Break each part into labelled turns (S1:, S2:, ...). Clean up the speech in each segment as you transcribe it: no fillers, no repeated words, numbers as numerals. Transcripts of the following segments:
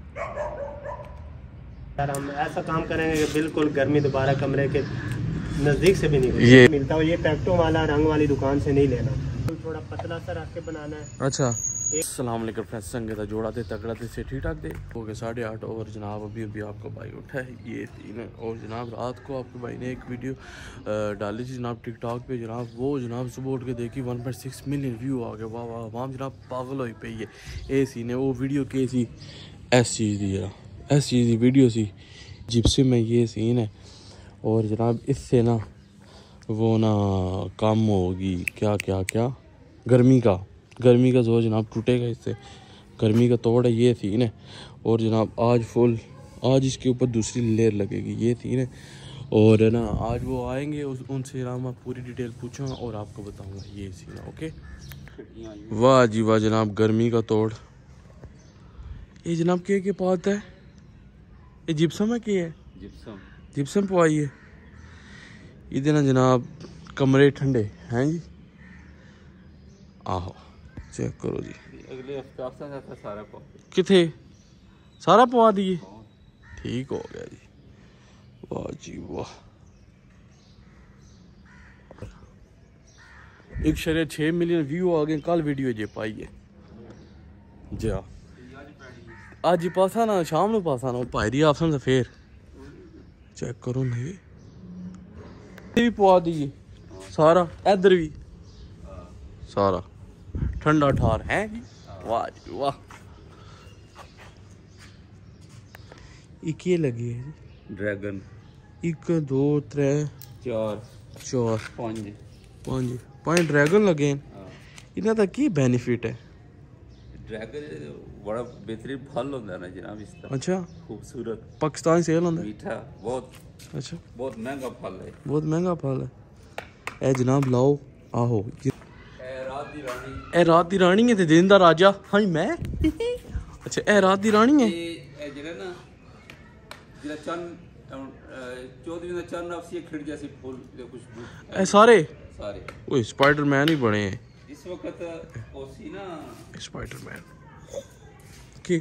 S1: यार हम ऐसा काम करेंगे कि बिल्कुल गर्मी दोबारा कमरे के नज़दीक से भी नहीं ये मिलता हो। ये पैकेटों वाला रंग वाली दुकान से नहीं लेना, थोड़ा पतला सा रख के बनाना है।
S2: अच्छा, अस्सलाम वालेकुम फ्रेंड्स, संगे था जोड़ा थे तगड़ा थे से ठीक ठाक दे हो गए 8:30 और जनाब अभी आपका भाई उठा है ये 3 और जनाब रात को आपके भाई ने एक वीडियो डाली थी जनाब टिकटॉक पे जनाब। वो जनाब सुबह उठ के देखी 1.6 मिलियन व्यू आ गए। वाह वाह वाह जनाब, पागल हो पे ये सी ने वो वीडियो के सी इस चीज़ दी इस चीज़ की वीडियो सी जिप्सी में ये सीन है। और जनाब इससे ना वो ना कम होगी क्या क्या क्या गर्मी का जोर जनाब टूटेगा इससे, गर्मी का तोड़ है ये सीन है। और जनाब आज इसके ऊपर दूसरी लेयर लगेगी ये सीन है। और ना आज वो आएंगे उनसे जनाब मैं पूरी डिटेल पूछूँगा और आपको बताऊँगा ये सीन है। ओके, वाह जी वाह जनाब, गर्मी का तोड़। ये जनाब के पात है, ये जिप्सम है कि है जिप्सम पवाई है ये ना जनाब। कमरे ठंडे हैं जी, आहो चेक करो जी।
S3: अगले हफ्ते सारा
S2: किथे सारा पवा दिए, ठीक हो गया जी। वाह जी वाह, 1.6 मिलियन व्यू आ गए कल वीडियो जे पाई है जी। आज ही पासा ना शाम ਨੂੰ पासा ना भाई दी आपसन फिर चेक करो नहीं भी पवा दिए सारा, इधर भी सारा ठंडा ठार है जी। वाह जी वाह, एक ये लगी है जी
S3: ड्रैगन
S2: 1 2 3 4 5 ड्रैगन लगे। इन्हां दा की बेनिफिट है?
S3: ड्रैगन बड़ा बेहतरीन फल होता है ना जनाब इसका।
S2: अच्छा,
S3: खूबसूरत
S2: पाकिस्तान सेल होता है,
S3: मीठा बहुत।
S2: अच्छा,
S3: बहुत महंगा फल है,
S2: बहुत महंगा फल है। ए जनाब लाओ, आहो ए रात दी रानी है ते दिन दा राजा। हाँ मैं अच्छा ए रात दी रानी है
S3: ये जगह ना जिला चंद 14 दिन चंद आपसी खिड़ जैसे फूल खुशबू
S2: ए सारे ओए स्पाइडरमैन ही बने हैं
S3: इस वक्त। ओसी ना
S2: स्पाइडरमैन की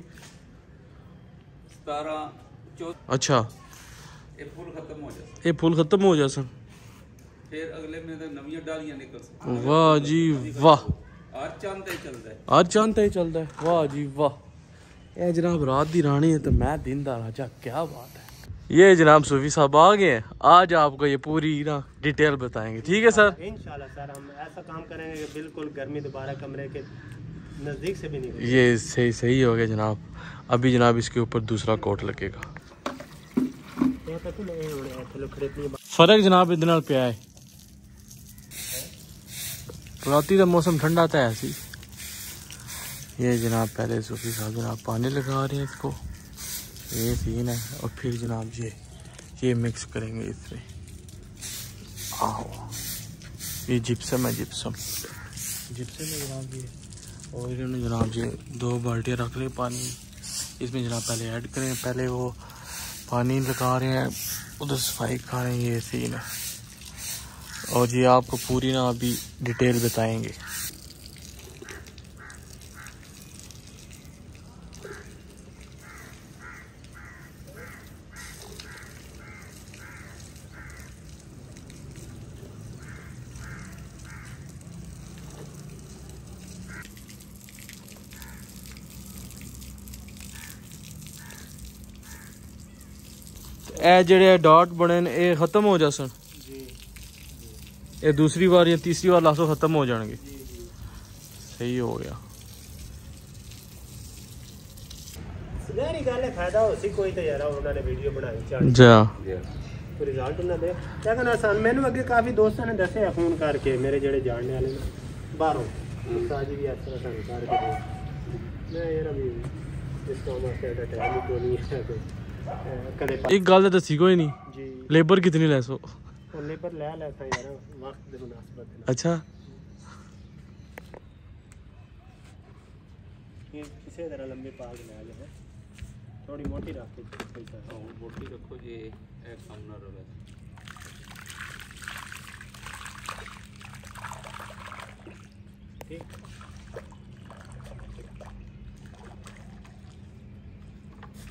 S3: 17 14
S2: अच्छा
S3: ये फूल खत्म हो जाए,
S2: ये फूल खत्म हो जासन,
S3: फिर अगले महीने तक नवी डालियां निकल सकती।
S2: वाह जी वाह,
S3: हर चांद तक चलता है,
S2: हर चांद ही चलता है। वाह जी वाह, ये जनाब रात दी रानी है तो मैं दिन दा राजा, क्या बात है। ये जनाब सूफी साहब आ गए हैं, आज आपको ये पूरी ना डिटेल बताएंगे। ठीक है सर,
S1: इंशाल्लाह सर हम ऐसा काम करेंगे कि बिल्कुल गर्मी दोबारा कमरे के नज़दीक से भी नहीं।
S2: ये सही हो गया जनाब। अभी जनाब इसके ऊपर दूसरा कोट लगेगा। फर्क जनाब इधर नाल पिया है, राती का मौसम ठंडा था ऐसी। ये जनाब पहले सूफी साहब जनाब पानी लगा रहे हैं इसको, ये सीन है। और फिर जनाब ये मिक्स करेंगे इसमें। आओ ये जिप्सम है, जिप्सम है जनाब ये। और इन्होंने जनाब ये 2 बाल्टियाँ रख ले पानी, इसमें जनाब पहले ऐड करें, पहले वो पानी लगा रहे हैं उधर सफाई कर रहे हैं, ये सीन है। और ये आपको पूरी ना अभी डिटेल बताएंगे। ए जेडे डॉट बने ने ये खत्म हो जासन, ये दूसरी बार या तीसरी बार लासो खत्म हो जाएंगे। सही हो गया।
S1: सगरी गल है, फायदा हो सी कोई तो यार उन्होंने वीडियो बनाई चाल
S2: जा
S1: तो रिजल्ट ना दे क्या करना आसान। मैंने अगे काफी दोस्तों ने दसे फोन करके मेरे जेडे जानने वाले ने बाहरों साजी भी इस तरह सन करके मैं यार अभी इस काम वास्ते टाइम को नहीं है।
S2: एक गल दसी कोई नहीं
S1: जी,
S2: लेबर कितनी लैसो
S1: लेबर ले लेता यार वक्त दे मुनासिबत।
S2: अच्छा,
S1: ये किसी तरह लंबे पाग ले ले थोड़ी मोटी रख के
S3: मोटी रखो जी, एक कम ना रहे।
S1: ठीक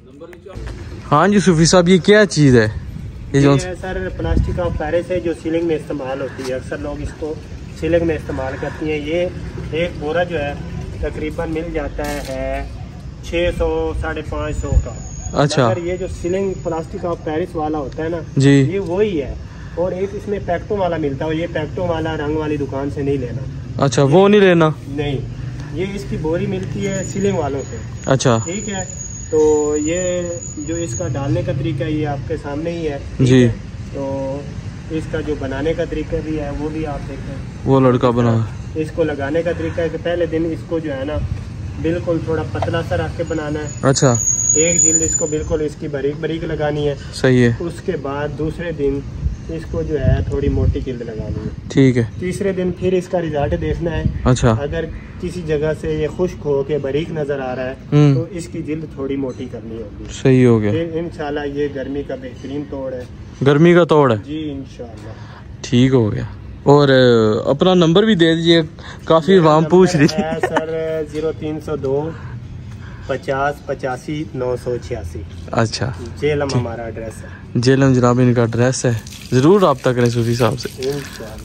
S2: हाँ जी सूफी साहब, ये क्या चीज़ है?
S1: ये है सर प्लास्टिक ऑफ पेरिस है जो सीलिंग में इस्तेमाल होती है। अक्सर लोग इसको सीलिंग में इस्तेमाल करती हैं। ये एक बोरा जो है तकरीबन मिल जाता है 600-550 का।
S2: अच्छा।
S1: मगर ये जो सीलिंग प्लास्टिक ऑफ पेरिस वाला होता है ना
S2: जी,
S1: ये वही है। और एक इसमें पैक्टो वाला मिलता है, ये पैक्टो वाला रंग वाली दुकान से नहीं लेना।
S2: अच्छा, वो नहीं लेना।
S1: नहीं, ये इसकी बोरी मिलती है सीलिंग वालों से।
S2: अच्छा
S1: ठीक है, तो ये जो इसका डालने का तरीका है ये आपके सामने ही है। ठीक
S2: जी।
S1: है? तो इसका जो बनाने का तरीका भी है वो भी आप देखें।
S2: वो लड़का बना।
S1: इसको लगाने का तरीका है कि पहले दिन इसको जो है ना बिल्कुल थोड़ा पतला सा रख के बनाना है।
S2: अच्छा,
S1: एक जिल्द इसको बिल्कुल इसकी बारीक बारीक लगानी है।
S2: सही है।
S1: उसके बाद दूसरे दिन इसको जो है थोड़ी मोटी जिल्द लगानी है।
S2: ठीक है।
S1: तीसरे दिन फिर इसका रिजल्ट देखना है।
S2: अच्छा।
S1: अगर किसी जगह से ये खुश्क हो के बारीक नजर आ रहा है तो इसकी जिल्द थोड़ी मोटी करनी होगी।
S2: सही हो गया।
S1: फिर इंशाल्लाह ये गर्मी का बेहतरीन तोड़ है।
S2: गर्मी का तोड़ है
S1: जी इंशाल्लाह।
S2: ठीक हो गया। और अपना नंबर भी दे दीजिए, काफी आवाम पूछ रही है।
S1: सर 0302 50 85 986।
S2: अच्छा,
S1: जेलम हमारा एड्रेस है।
S2: जेलम जनाब इनका एड्रेस है, जरूर रब्ता करें सूफी साहब से।
S1: इंशाल्लाह।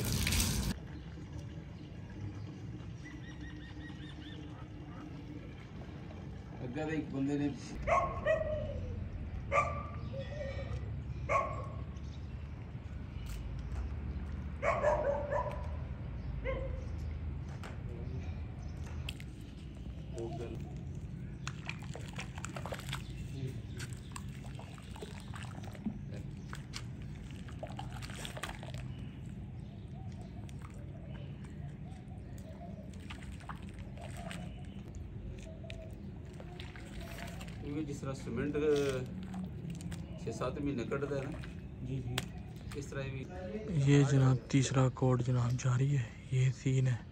S3: अगर एक बंदे ने जिस तरह सीमेंट 6-7 महीने कटता है ना,
S1: जी जी
S3: इस तरह भी
S2: ये जनाब तीसरा कोड जनाब जारी है, ये सीन है।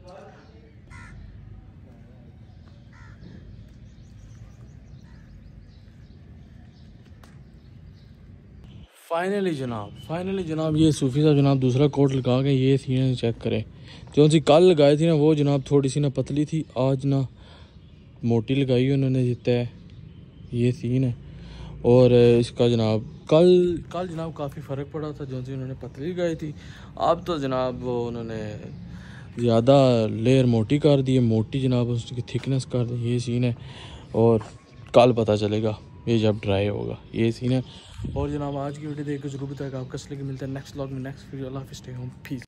S2: फाइनली जनाब ये सूफी साहब जनाब दूसरा कोट लगा के ये सीन चेक करें। जो सी कल लगाई थी ना वो जनाब थोड़ी सी ना पतली थी, आज ना मोटी लगाई उन्होंने जितना है, ये सीन है। और इसका जनाब कल जनाब काफ़ी फ़र्क पड़ा था, जो सी उन्होंने पतली लगाई थी। अब तो जनाब वो उन्होंने ज़्यादा लेयर मोटी कर दी है, मोटी जनाब उसकी थिकनेस कर दी, ये सीन है। और कल पता चलेगा ये जब ड्राई होगा, ये सीन है। और जनाब आज की वीडियो देख के जरूर बताएगा आपका असली मिलता है नेक्स्ट व्लॉग में, नेक्स्ट वीडियो। अल्लाह हाफ़िज़, स्टे होम, पीस।